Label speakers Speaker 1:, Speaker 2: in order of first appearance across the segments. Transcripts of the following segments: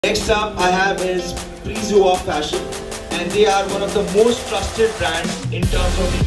Speaker 1: Next up I have is Prizua Fashion, and they are one of the most trusted brands in terms of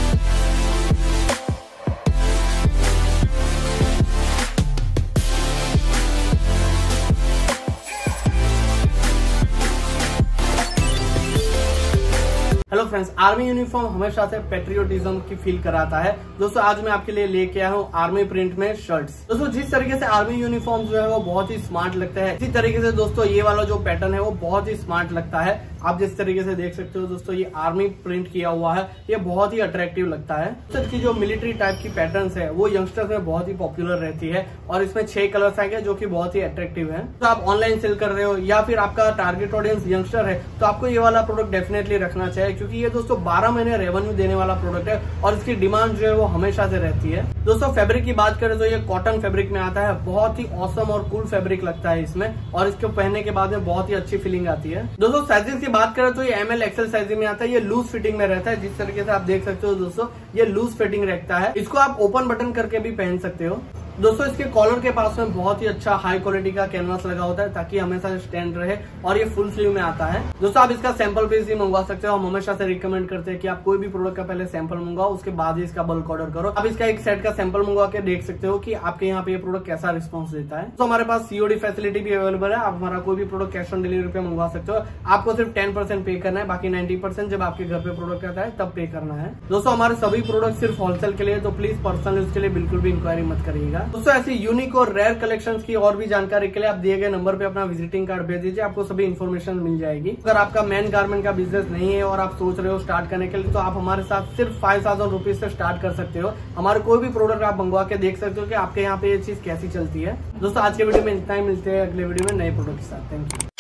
Speaker 2: hello friends, army uniform हमेशा से patriotism की feel कराता है। दोस्तों आज मैं आपके लिए लेके आया हूँ आर्मी प्रिंट में शर्ट्स। दोस्तों जिस तरीके से आर्मी यूनिफॉर्म जो है वो बहुत ही स्मार्ट लगता है, इसी तरीके से दोस्तों ये वाला जो पैटर्न है वो बहुत ही स्मार्ट लगता है। आप जिस तरीके से देख सकते हो दोस्तों, ये आर्मी प्रिंट किया हुआ है, ये बहुत ही अट्रैक्टिव लगता है। सर की जो मिलिट्री टाइप की पैटर्न्स है वो यंगस्टर्स में बहुत ही पॉपुलर रहती है, और इसमें 6 कलर्स आएंगे जो कि बहुत ही अट्रैक्टिव है। तो आप ऑनलाइन सेल कर रहे हो या फिर आपका टारगेट ऑडियंस यंगस्टर है, तो आपको ये वाला प्रोडक्ट डेफिनेटली रखना चाहिए, क्योंकि ये दोस्तों 12 महीने रेवेन्यू देने वाला प्रोडक्ट है और इसकी डिमांड जो है वो हमेशा से रहती है। दोस्तों फैब्रिक की बात करें तो ये कॉटन फैब्रिक में आता है, बहुत ही ऑसम और कूल फैब्रिक लगता है इसमें, और इसको पहनने के बाद में बहुत ही अच्छी फीलिंग आती है। दोस्तों साइजेस की बात करें तो ये ML XL साइज में आता है, ये लूज फिटिंग में रहता है। जिस तरीके से आप देख सकते हो दोस्तों, ये लूज फिटिंग रहता है। इसको आप ओपन बटन करके भी पहन सकते हो। दोस्तों इसके कॉलर के पास में बहुत ही अच्छा हाई क्वालिटी का कैनवास लगा होता है, ताकि हमेशा स्टैंड रहे, और ये फुल स्लीव में आता है। दोस्तों आप इसका सैंपल पीस भी मंगवा सकते हो। हम हमेशा से रिकमेंड करते हैं कि आप कोई भी प्रोडक्ट का पहले सैंपल मंगवाओ, उसके बाद ही इसका बल्क ऑर्डर करो। आप इसका एक सेट का सैंपल मंगवा के देख सकते हो कि आपके यहाँ पे ये प्रोडक्ट कैसा रिस्पॉन्स देता है। तो हमारे पास COD फैसिलिटी भी अवेलेबल है। आप हमारा कोई भी प्रोडक्ट कैश ऑन डिलीवरी पे मंगवा सकते हो। आपको सिर्फ 10% पे करना है, बाकी 90% जब आपके घर पे प्रोडक्ट आता है तब पे करना है। दोस्तों हमारे सभी प्रोडक्ट सिर्फ होलसेल के लिए, तो प्लीज पर्सनल यूज के लिए बिल्कुल भी इंक्वायरी मत करिएगा। दोस्तों ऐसी यूनिक और रेयर कलेक्शंस की और भी जानकारी के लिए आप दिए गए नंबर पे अपना विजिटिंग कार्ड भेज दीजिए, आपको सभी इन्फॉर्मेशन मिल जाएगी। अगर आपका मैन गारमेंट का बिजनेस नहीं है और आप सोच रहे हो स्टार्ट करने के लिए, तो आप हमारे साथ सिर्फ 5000 रुपीज से स्टार्ट कर सकते हो। हमारे कोई भी प्रोडक्ट आप मंगवा के देख सकते हो कि आपके यहाँ पे ये चीज कैसी चलती है। दोस्तों आज के वीडियो में इतना ही, मिलते हैं अगले वीडियो में नए प्रोडक्ट के साथ। Thank you.